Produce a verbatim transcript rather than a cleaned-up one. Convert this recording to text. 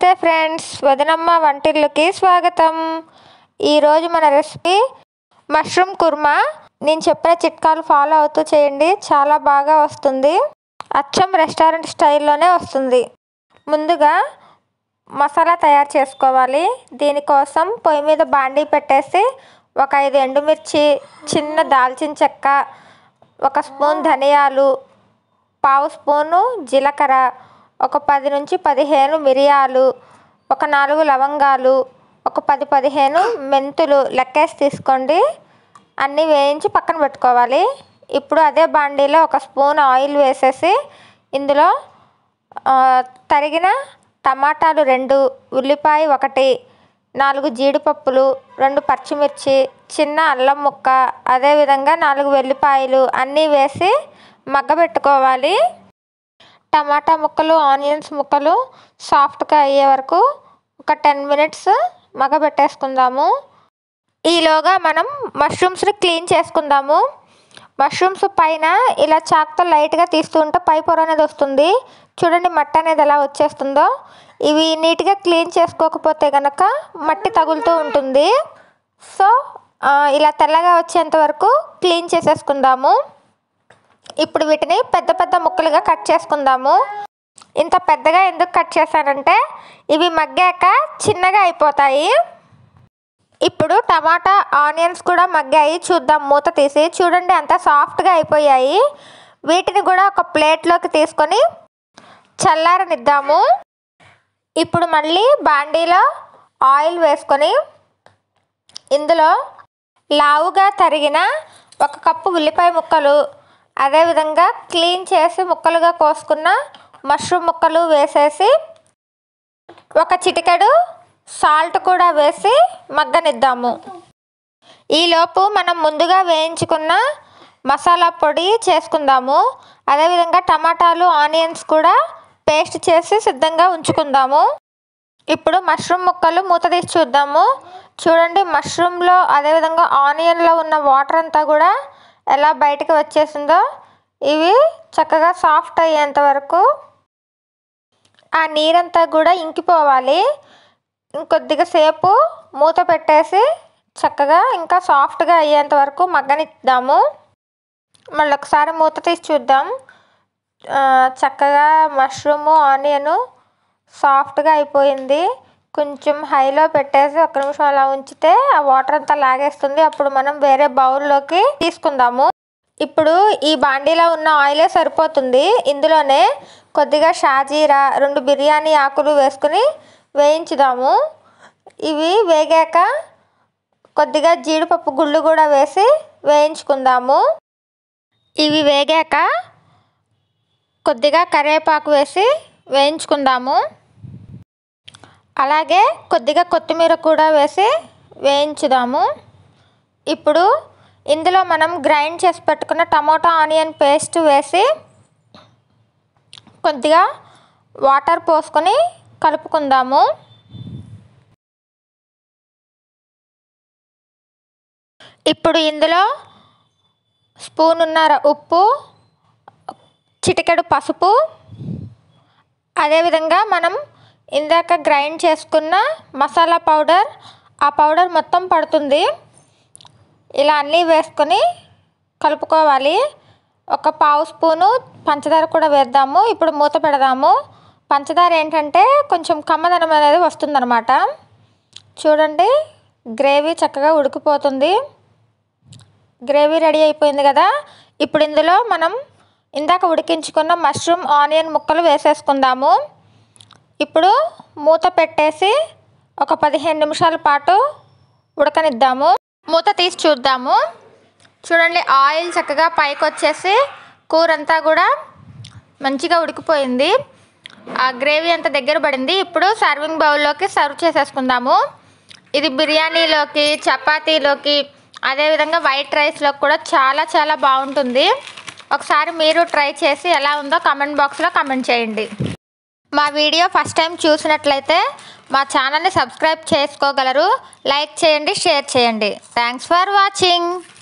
నమస్తే ఫ్రెండ్స్, వదనమ్మ వంటిల్లుకి స్వాగతం. ఈరోజు మన రెసిపీ మష్రూమ్ కుర్మా. నేను చెప్పిన చిట్కాలు ఫాలో అవుతూ చేయండి, చాలా బాగా వస్తుంది. అచ్చం రెస్టారెంట్ స్టైల్లోనే వస్తుంది. ముందుగా మసాలా తయారు చేసుకోవాలి. దీనికోసం పొయ్యి మీద బాండీ పెట్టేసి ఒక ఐదు ఎండుమిర్చి, చిన్న దాల్చిన చెక్క, ఒక స్పూన్ ధనియాలు, పావు స్పూను జీలకర్ర, ఒక పది నుంచి పదిహేను మిరియాలు, ఒక నాలుగు లవంగాలు, ఒక పది పదిహేను మెంతులు లెక్కేసి తీసుకోండి. అన్నీ వేయించి పక్కన పెట్టుకోవాలి. ఇప్పుడు అదే బాండీలో ఒక స్పూన్ ఆయిల్ వేసేసి ఇందులో తరిగిన టమాటాలు రెండు, ఉల్లిపాయ ఒకటి, నాలుగు జీడిపప్పులు, రెండు పచ్చిమిర్చి, చిన్న అల్లం ముక్క, అదేవిధంగా నాలుగు వెల్లిపాయలు అన్నీ వేసి మగ్గబెట్టుకోవాలి. టమాటా ముక్కలు, ఆనియన్స్ ముక్కలు సాఫ్ట్గా అయ్యే వరకు ఒక టెన్ మినిట్స్ మగ్గబెట్టేసుకుందాము. ఈలోగా మనం మష్రూమ్స్ని క్లీన్ చేసుకుందాము. మష్రూమ్స్ పైన ఇలా చాక్తో లైట్గా తీస్తూ ఉంటే పై పొర అనేది వస్తుంది. చూడండి మట్టి అనేది ఎలా వచ్చేస్తుందో. ఇవి నీట్గా క్లీన్ చేసుకోకపోతే కనుక మట్టి తగులుతూ ఉంటుంది. సో ఇలా తెల్లగా వచ్చేంత వరకు క్లీన్ చేసేసుకుందాము. ఇప్పుడు వీటిని పెద్ద పెద్ద ముక్కలుగా కట్ చేసుకుందాము. ఇంత పెద్దగా ఎందుకు కట్ చేశానంటే ఇవి మగ్గాక చిన్నగా అయిపోతాయి. ఇప్పుడు టమాటా, ఆనియన్స్ కూడా మగ్గాయి. చూద్దాం మూత తీసి. చూడండి అంత సాఫ్ట్గా అయిపోయాయి. వీటిని కూడా ఒక ప్లేట్లోకి తీసుకొని చల్లారనిద్దాము. ఇప్పుడు మళ్ళీ బాండీలో ఆయిల్ వేసుకొని ఇందులో లావుగా తరిగిన ఒక కప్పు ఉల్లిపాయ ముక్కలు, అదేవిధంగా క్లీన్ చేసి ముక్కలుగా కోసుకున్న మష్రూమ్ ముక్కలు వేసేసి ఒక చిటికెడు సాల్ట్ కూడా వేసి మగ్గనిద్దాము. ఈలోపు మనం ముందుగా వేయించుకున్న మసాలా పొడి చేసుకుందాము. అదేవిధంగా టమాటాలు, ఆనియన్స్ కూడా పేస్ట్ చేసి సిద్ధంగా ఉంచుకుందాము. ఇప్పుడు మష్రూమ్ ముక్కలు మూత తీసి చూద్దాము. చూడండి మష్రూమ్లో అదేవిధంగా ఆనియన్లో ఉన్న వాటర్ అంతా కూడా ఎలా బయటకు వచ్చేసిందో. ఇవి చక్కగా సాఫ్ట్ అయ్యేంత వరకు ఆ నీరంతా కూడా ఇంకిపోవాలి. ఇంకొద్దిగా సేపు మూత పెట్టేసి చక్కగా ఇంకా సాఫ్ట్గా అయ్యేంత వరకు మగ్గనిద్దాము. మళ్ళీ ఒకసారి మూత తీసి చూద్దాం. చక్కగా మష్రూము, ఆనియను సాఫ్ట్గా అయిపోయింది. కొంచెం హైలో పెట్టేసి ఒక నిమిషం అలా ఉంచితే ఆ వాటర్ అంతా లాగేస్తుంది. అప్పుడు మనం వేరే బౌల్లోకి తీసుకుందాము. ఇప్పుడు ఈ బాండీలో ఉన్న ఆయిలే సరిపోతుంది. ఇందులోనే కొద్దిగా షాజీరా, రెండు బిర్యానీ ఆకులు వేసుకుని వేయించుదాము. ఇవి వేగాక కొద్దిగా జీడిపప్పు గుళ్ళు కూడా వేసి వేయించుకుందాము. ఇవి వేగాక కొద్దిగా కరివేపాకు వేసి వేయించుకుందాము. అలాగే కొద్దిగా కొత్తిమీర కూడా వేసి వేయించుదాము. ఇప్పుడు ఇందులో మనం గ్రైండ్ చేసి పెట్టుకున్న టమాటా, ఆనియన్ పేస్ట్ వేసి కొద్దిగా వాటర్ పోసుకొని కలుపుకుందాము. ఇప్పుడు ఇందులో స్పూనున్నర ఉప్పు, చిటికెడు పసుపు, అదేవిధంగా మనం ఇందాక గ్రైండ్ చేసుకున్న మసాలా పౌడర్, ఆ పౌడర్ మొత్తం పడుతుంది. ఇలా అన్నీ వేసుకొని కలుపుకోవాలి. ఒక పావు స్పూను పంచదార కూడా వేద్దాము. ఇప్పుడు మూత పెడదాము. పంచదార ఏంటంటే కొంచెం కమ్మదనం అనేది వస్తుందన్నమాట. చూడండి గ్రేవీ చక్కగా ఉడికిపోతుంది. గ్రేవీ రెడీ అయిపోయింది కదా. ఇప్పుడు ఇందులో మనం ఇందాక ఉడికించుకున్న మష్రూమ్, ఆనియన్ ముక్కలు వేసేసుకుందాము. ఇప్పుడు మూత పెట్టేసి ఒక పదిహేను నిమిషాల పాటు ఉడకనిద్దాము. మూత తీసి చూద్దాము. చూడండి ఆయిల్ చక్కగా పైకి వచ్చేసి కూర అంతా కూడా మంచిగా ఉడికిపోయింది. ఆ గ్రేవీ అంతా దగ్గర పడింది. ఇప్పుడు సర్వింగ్ బౌల్లోకి సర్వ్ చేసేసుకుందాము. ఇది బిర్యానీలోకి, చపాతీలోకి, అదేవిధంగా వైట్ రైస్లోకి కూడా చాలా చాలా బాగుంటుంది. ఒకసారి మీరు ట్రై చేసి ఎలా ఉందో కామెంట్ బాక్స్లో కామెంట్ చేయండి. మా వీడియో ఫస్ట్ టైం చూసినట్లయితే మా ఛానల్ని సబ్స్క్రైబ్ చేసుకోగలరు. లైక్ చేయండి, షేర్ చేయండి. Thanks for watching.